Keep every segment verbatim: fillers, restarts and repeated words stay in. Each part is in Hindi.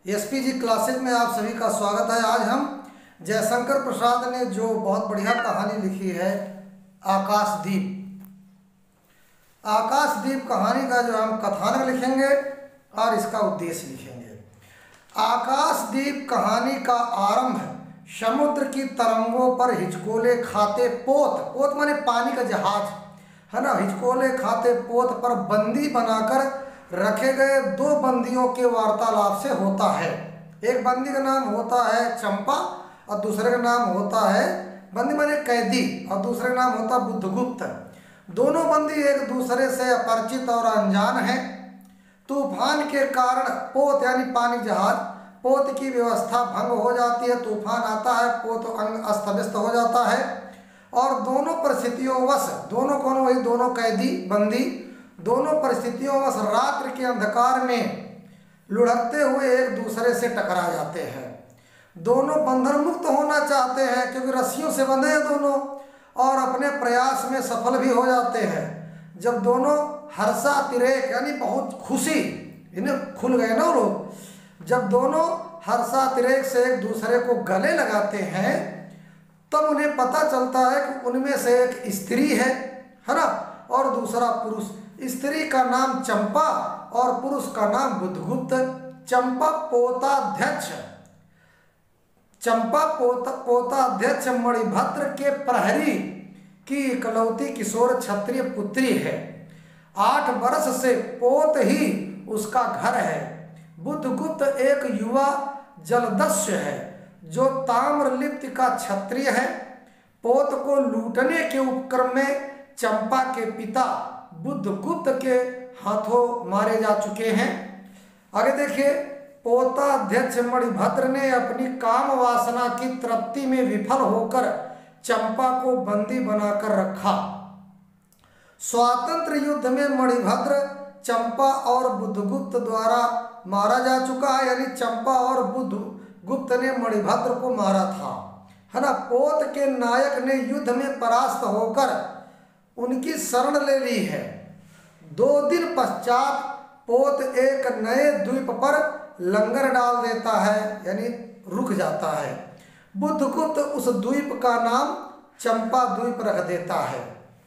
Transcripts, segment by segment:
एसपीजी क्लासेज में आप सभी का स्वागत है। आज हम जयशंकर प्रसाद ने जो बहुत बढ़िया कहानी लिखी है आकाशदीप, आकाशदीप कहानी का जो हम कथानक लिखेंगे और इसका उद्देश्य लिखेंगे। आकाशदीप कहानी का आरंभ समुद्र की तरंगों पर हिचकोले खाते पोत, पोत माने पानी का जहाज है ना, हिचकोले खाते पोत पर बंदी बनाकर रखे गए दो बंदियों के वार्तालाप से होता है। एक बंदी का नाम होता है चंपा और दूसरे का नाम होता है, बंदी माने कैदी, और दूसरे का नाम होता है बुद्धगुप्त। दोनों बंदी एक दूसरे से अपरिचित और अनजान हैं। तूफान के कारण पोत यानी पानी जहाज, पोत की व्यवस्था भंग हो जाती है। तूफान आता है, पोत अस्त व्यस्त हो जाता है और दोनों परिस्थितियों वश, दोनों कौन, वही दोनों कैदी बंदी, दोनों परिस्थितियों वश रात्रि के अंधकार में लुढ़कते हुए एक दूसरे से टकरा जाते हैं। दोनों बंधन मुक्त होना चाहते हैं क्योंकि रस्सियों से बंधे हैं दोनों, और अपने प्रयास में सफल भी हो जाते हैं। जब दोनों हर्षातिरेक यानी बहुत खुशी, इन्हें खुल गए ना लोग, जब दोनों हर्षातिरेक से एक दूसरे को गले लगाते हैं तब उन्हें पता चलता है कि उनमें से एक स्त्री है है ना, और दूसरा पुरुष। स्त्री का नाम चंपा और पुरुष का नाम बुद्धगुप्त। चंपा पोताध्यक्ष चंपा पोता पोताध्यक्ष मणिभद्र के प्रहरी की इकलौती किशोर क्षत्रिय पुत्री है। आठ वर्ष से पोत ही उसका घर है। बुद्धगुप्त एक युवा जलदस्यु है जो ताम्रलिप्त का क्षत्रिय है। पोत को लूटने के उपक्रम में चंपा के पिता बुद्धगुप्त के हाथों मारे जा चुके हैं। आगे देखिए, पोताध्यक्ष मणिभद्र ने अपनी काम वासना की तृप्ति में विफल होकर चंपा को बंदी बनाकर रखा। स्वातंत्र युद्ध में मणिभद्र चंपा और बुद्धगुप्त द्वारा मारा जा चुका है, यानी चंपा और बुद्धगुप्त ने मणिभद्र को मारा था है ना। पोत के नायक ने युद्ध में परास्त होकर उनकी शरण ले ली है। दो दिन पश्चात पोत एक नए द्वीप पर लंगर डाल देता है, यानी रुक जाता है। बुद्धगुप्त उस द्वीप का नाम चंपा द्वीप रख देता है।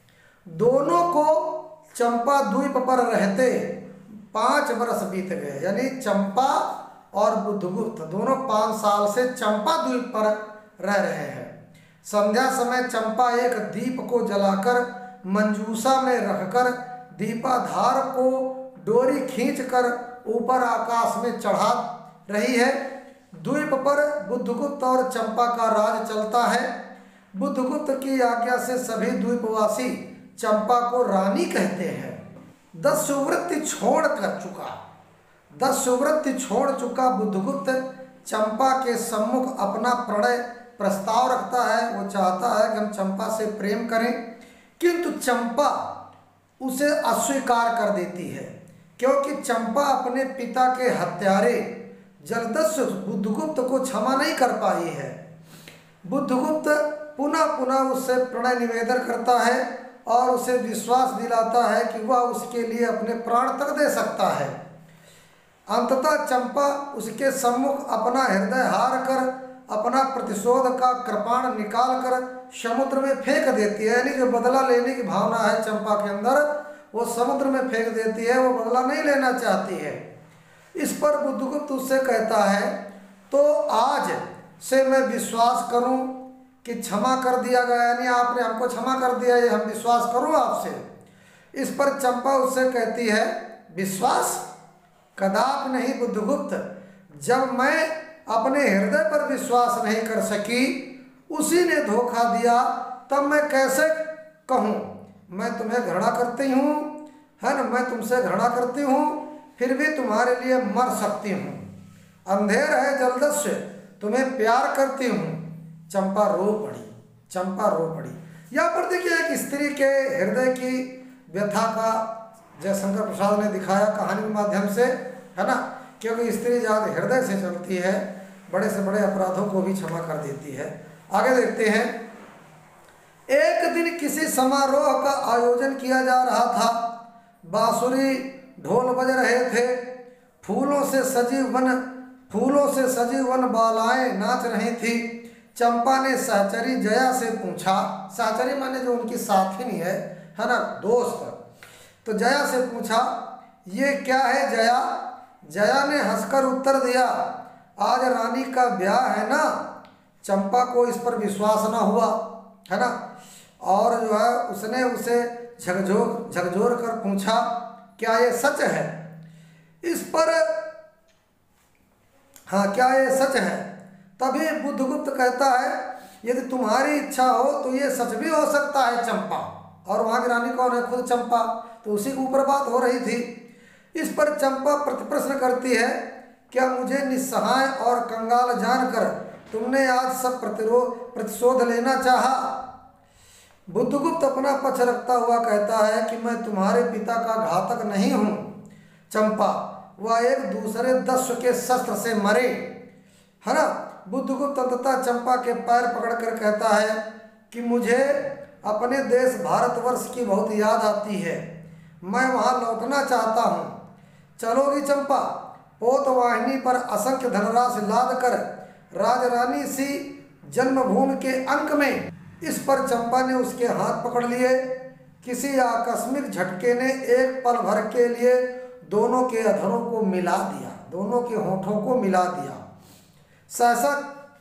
दोनों को चंपा द्वीप पर रहते पाँच वर्ष बीत गए, यानी चंपा और बुद्धगुप्त दोनों पाँच साल से चंपा द्वीप पर रह रहे हैं। संध्या समय चंपा एक दीप को जलाकर मंजूषा में रखकर दीपाधार को डोरी खींचकर ऊपर आकाश में चढ़ा रही है। द्वीप पर बुद्धगुप्त और चंपा का राज चलता है। बुद्धगुप्त की आज्ञा से सभी द्वीपवासी चंपा को रानी कहते हैं। दस सुवृत्ति छोड़ कर चुका दस सुवृत्ति छोड़ चुका बुद्धगुप्त चंपा के सम्मुख अपना प्रणय प्रस्ताव रखता है। वो चाहता है कि हम चंपा से प्रेम करें, किंतु चंपा उसे अस्वीकार कर देती है क्योंकि चंपा अपने पिता के हत्यारे जलदस्यु बुद्धगुप्त को क्षमा नहीं कर पाई है। बुद्धगुप्त पुनः पुनः उससे प्रणय निवेदन करता है और उसे विश्वास दिलाता है कि वह उसके लिए अपने प्राण तक दे सकता है। अंततः चंपा उसके सम्मुख अपना हृदय हार कर अपना प्रतिशोध का कृपाण निकाल कर समुद्र में फेंक देती है, यानी जो बदला लेने की भावना है चंपा के अंदर वो समुद्र में फेंक देती है। वो बदला नहीं लेना चाहती है। इस पर बुद्धगुप्त उससे कहता है, तो आज से मैं विश्वास करूं कि क्षमा कर दिया गया, यानी आपने हमको क्षमा कर दिया, ये हम विश्वास करूं आपसे। इस पर चंपा उससे कहती है, विश्वास कदापि नहीं बुद्धगुप्त। जब मैं अपने हृदय पर विश्वास नहीं कर सकी, उसी ने धोखा दिया, तब मैं कैसे कहूँ मैं तुम्हें घृणा करती हूँ है ना, मैं तुमसे घृणा करती हूँ, फिर भी तुम्हारे लिए मर सकती हूँ। अंधेर है जलदस्यु, तुम्हें प्यार करती हूँ। चंपा रो पड़ी चंपा रो पड़ी यहाँ पर देखिए एक स्त्री के हृदय की व्यथा का जयशंकर प्रसाद ने दिखाया कहानी के माध्यम से, है ना, क्योंकि स्त्री ज़्यादा हृदय से चलती है, बड़े से बड़े अपराधों को भी क्षमा कर देती है। आगे देखते हैं, एक दिन किसी समारोह का आयोजन किया जा रहा था। बांसुरी ढोल बज रहे थे। फूलों से सजी वन फूलों से सजी वन बालाएं नाच रही थी। चंपा ने सहचरी जया से पूछा, सहचरी माने जो उनकी साथिनी है है ना, दोस्त। तो जया से पूछा, ये क्या है जया? जया ने हंसकर उत्तर दिया, आज रानी का ब्याह है ना। चंपा को इस पर विश्वास ना हुआ, है ना, और जो है उसने उसे झकझोर झकझोर कर पूछा, क्या ये सच है? इस पर हाँ क्या ये सच है? तभी बुद्धगुप्त कहता है, यदि तुम्हारी इच्छा हो तो ये सच भी हो सकता है चंपा। और वहाँ की रानी कौन है? खुद चंपा। तो उसी के ऊपर बात हो रही थी। इस पर चंपा प्रतिप्रश्न करती है, क्या मुझे निस्सहाय और कंगाल जानकर तुमने आज सब प्रतिरोध प्रतिशोध लेना चाहा? बुद्धगुप्त अपना पक्ष रखता हुआ कहता है कि मैं तुम्हारे पिता का घातक नहीं हूँ चंपा, वह एक दूसरे दस्यु के शस्त्र से मरे, है ना। बुद्धगुप्त अंततः चंपा के पैर पकड़कर कहता है कि मुझे अपने देश भारतवर्ष की बहुत याद आती है, मैं वहाँ लौटना चाहता हूँ। चलोगी चंपा? पोतवाहिनी पर असंख्य धनराशि लाद कर राजरानी सी जन्मभूमि के अंक में। इस पर चंपा ने उसके हाथ पकड़ लिए। किसी आकस्मिक झटके ने एक पल भर के लिए दोनों के अधरों को मिला दिया, दोनों के होठों को मिला दिया। सहसा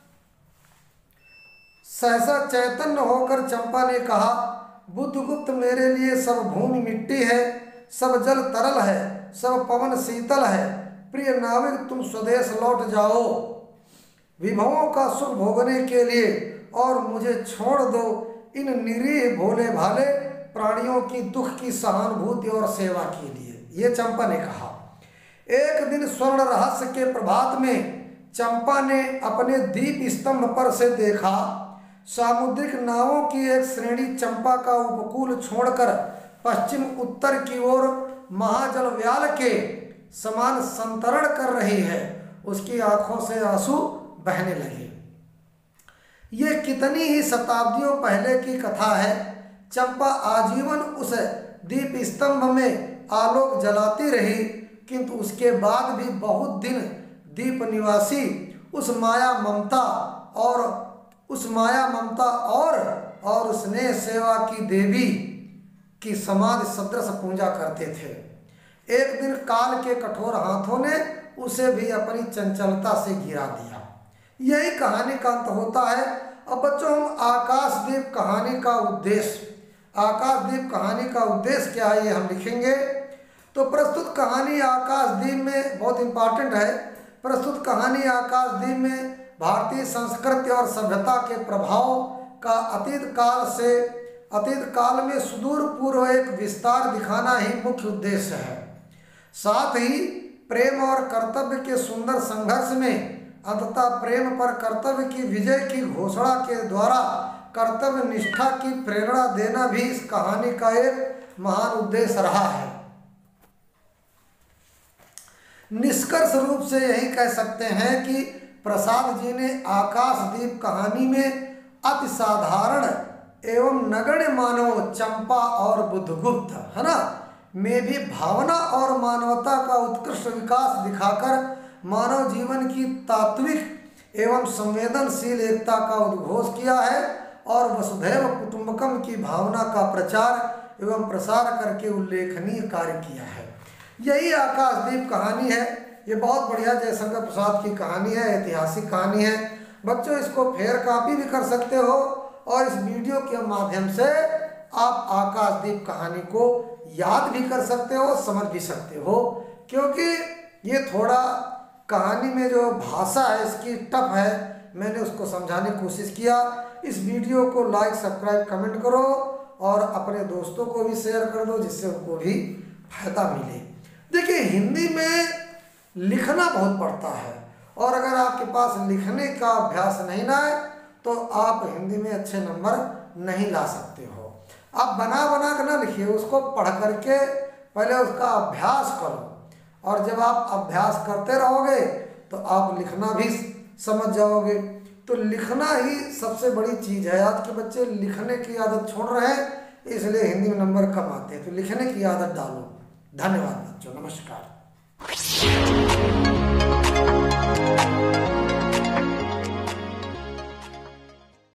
सहसा चैतन्य होकर चंपा ने कहा, बुद्धगुप्त मेरे लिए सब भूमि मिट्टी है, सब जल तरल है, सब पवन शीतल है। प्रिय नाविक तुम स्वदेश लौट जाओ विभवों का सुख भोगने के लिए, और मुझे छोड़ दो इन निरीह भोले भाले प्राणियों की दुख की सहानुभूति और सेवा के लिए। ये चंपा ने कहा। एक दिन स्वर्ण रहस्य के प्रभात में चंपा ने अपने दीप स्तंभ पर से देखा, सामुद्रिक नावों की एक श्रेणी चंपा का उपकूल छोड़कर पश्चिम उत्तर की ओर महाजल व्याल के समान संतरण कर रही है। उसकी आंखों से आंसू बहने लगे। ये कितनी ही शताब्दियों पहले की कथा है। चंपा आजीवन उस दीप स्तंभ में आलोक जलाती रही, किंतु उसके बाद भी बहुत दिन दीप निवासी उस माया ममता और उस माया ममता और और स्नेह सेवा की देवी की समाधि सदृश पूजा करते थे। एक दिन काल के कठोर हाथों ने उसे भी अपनी चंचलता से गिरा दिया। यही कहानी का अंत होता है। अब बच्चों हम आकाशदीप कहानी का उद्देश्य आकाशदीप कहानी का उद्देश्य क्या है ये हम लिखेंगे। तो प्रस्तुत कहानी आकाशदीप में बहुत इम्पॉर्टेंट है। प्रस्तुत कहानी आकाशदीप में भारतीय संस्कृति और सभ्यता के प्रभाव का अतीत काल से अतीत काल में सुदूर पूर्व एक विस्तार दिखाना ही मुख्य उद्देश्य है। साथ ही प्रेम और कर्तव्य के सुंदर संघर्ष में अंततः प्रेम पर कर्तव्य की विजय की घोषणा के द्वारा कर्तव्य निष्ठा की प्रेरणा देना भी इस कहानी का एक महान उद्देश्य रहा है। निष्कर्ष रूप से यही कह सकते हैं कि प्रसाद जी ने आकाशदीप कहानी में अति साधारण एवं नगण्य मानव चंपा और बुद्धगुप्त, है ना, में भी भावना और मानवता का उत्कृष्ट विकास दिखाकर मानव जीवन की तात्विक एवं संवेदनशील एकता का उद्घोष किया है और वसुधैव कुटुंबकम की भावना का प्रचार एवं प्रसार करके उल्लेखनीय कार्य किया है। यही आकाशदीप कहानी है। ये बहुत बढ़िया जयशंकर प्रसाद की कहानी है, ऐतिहासिक कहानी है। बच्चों इसको फेयर कॉपी भी कर सकते हो और इस वीडियो के माध्यम से आप आकाशदीप कहानी को याद भी कर सकते हो, समझ भी सकते हो, क्योंकि ये थोड़ा कहानी में जो भाषा है इसकी टफ है। मैंने उसको समझाने की कोशिश किया। इस वीडियो को लाइक सब्सक्राइब कमेंट करो और अपने दोस्तों को भी शेयर कर दो जिससे उनको भी फायदा मिले। देखिए हिंदी में लिखना बहुत पड़ता है और अगर आपके पास लिखने का अभ्यास नहीं ना है तो आप हिंदी में अच्छे नंबर नहीं ला सकते हो। आप बना बना कर ना लिखिए, उसको पढ़ करके पहले उसका अभ्यास करो और जब आप अभ्यास करते रहोगे तो आप लिखना भी समझ जाओगे। तो लिखना ही सबसे बड़ी चीज़ है। आज के बच्चे लिखने की आदत छोड़ रहे हैं, इसलिए हिंदी में नंबर कम आते हैं। तो लिखने की आदत डालो। धन्यवाद बच्चों, नमस्कार।